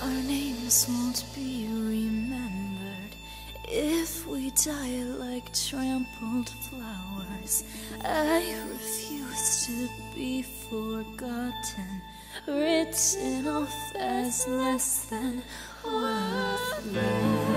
Our names won't be remembered if we die like trampled flowers. I refuse to be forgotten, written off as less than worthless.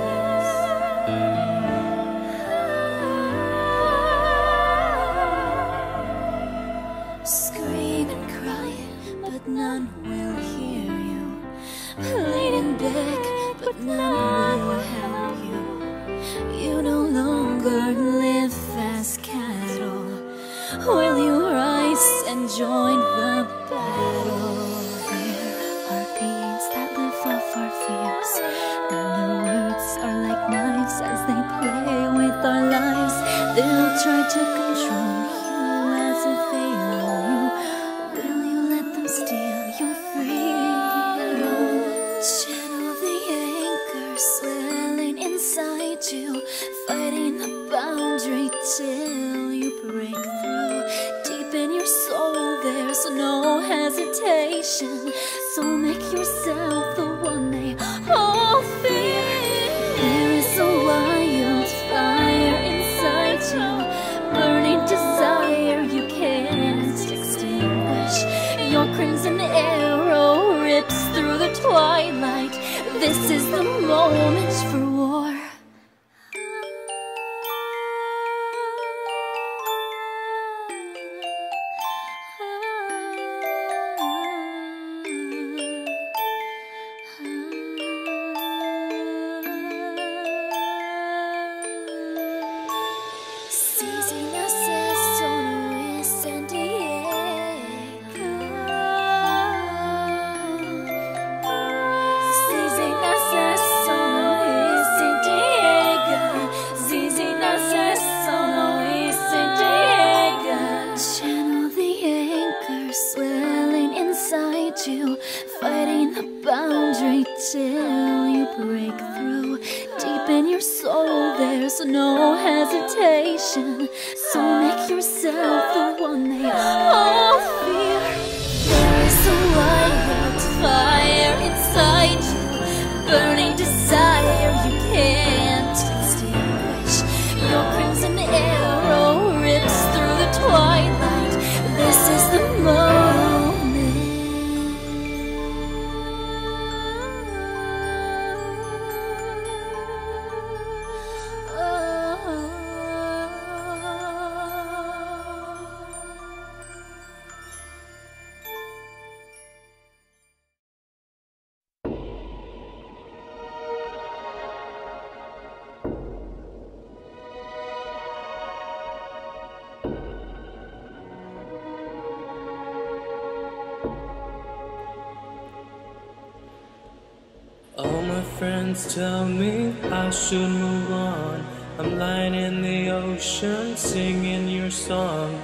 Scream and cry, but none will hear you. Plead and beg, but none will help you. You no longer live as cattle. Will you rise and join the battle? There are beings that live off our fears, and their words are like knives as they play with our lives. They'll try to control you as if they own you. Will you let them steal your freedom? Channel the anger swelling inside you, fighting the boundary till you break through. Deep in your soul there's no hesitation, so make yourself the one they all fear. There is a wildfire inside you, burning desire you can't extinguish. Your crimson arrow rips through the twilight. This is the moment for war. You, fighting the boundary till you break through. Deep in your soul there's no hesitation, so make yourself the one they all fear. There is a wildfire inside you, burning desire you can't extinguish. Your crimson arrow rips through the twilight. This is the moment. All my friends tell me I should move on. I'm lying in the ocean singing your song.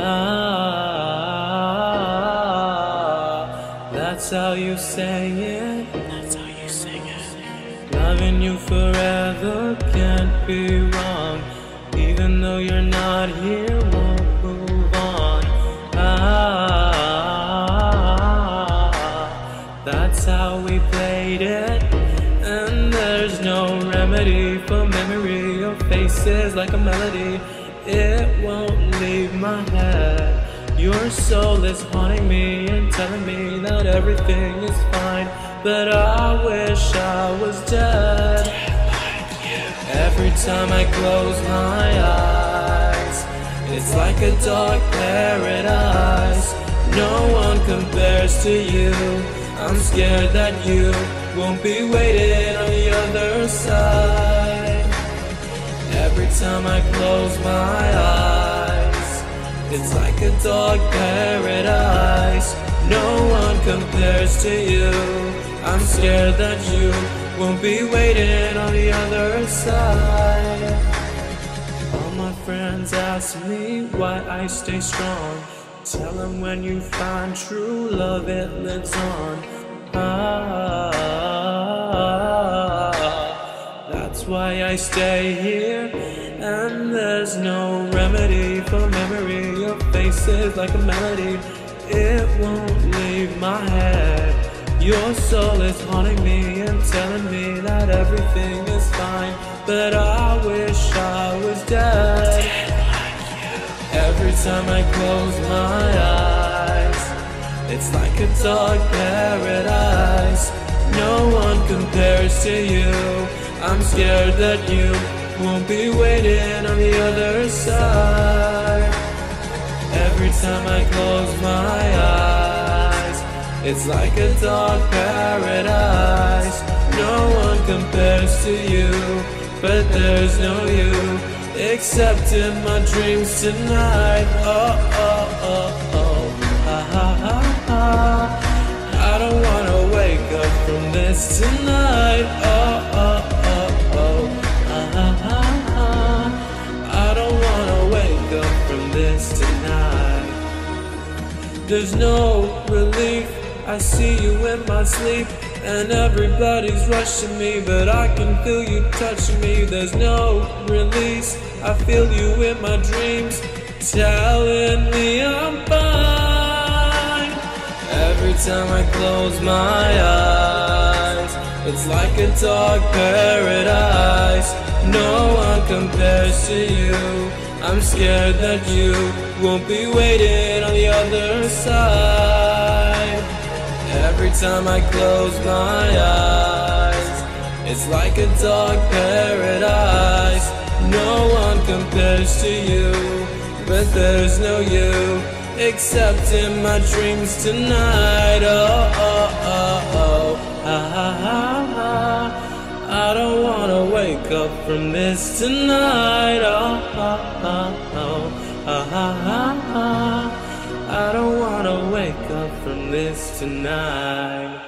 That's how you say it. That's how you sing it. Loving you forever can't be wrong. Even though you're not here, won't move on. That's how we played it. And there's no remedy for memory. Your face is like a melody, it won't leave my head. Your soul is haunting me and telling me that everything is fine, but I wish I was dead. Every time I close my eyes, it's like a dark paradise. No one compares to you. I'm scared that you won't be waiting on the other side. Every time I close my eyes, it's like a dark paradise. No one compares to you. I'm scared that you won't be waiting on the other side. All my friends ask me why I stay strong. Tell them when you find true love, it lives on. That's why I stay here. And there's no remedy for memory. Your face is like a melody, it won't leave my head. Your soul is haunting me and telling me that everything is fine, but I wish I was dead. Every time I close my eyes, it's like a dark paradise. No one compares to you. I'm scared that you won't be waiting on the other side. Every time I close my eyes, it's like a dark paradise. No one compares to you, but there's no you, except in my dreams tonight. Oh, oh, oh, oh, ha, ha, ha, ha. I don't wanna wake up from this tonight. Oh, oh, oh, oh, ha, ha, ha, ha. I don't wanna wake up from this tonight. There's no relief, I see you in my sleep, and everybody's rushing me, but I can feel you touching me. There's no release, I feel you in my dreams, telling me I'm fine. Every time I close my eyes, it's like a dark paradise. No one compares to you. I'm scared that you won't be waiting on the other side. Every time I close my eyes, it's like a dark paradise. No one compares to you, but there's no you, except in my dreams tonight. Oh, oh, oh, oh, ha, ha, ha, ha. I don't wanna wake up from this tonight. Oh, oh, oh, oh, ha, ha, ha, ha. I don't wanna wake up from this tonight.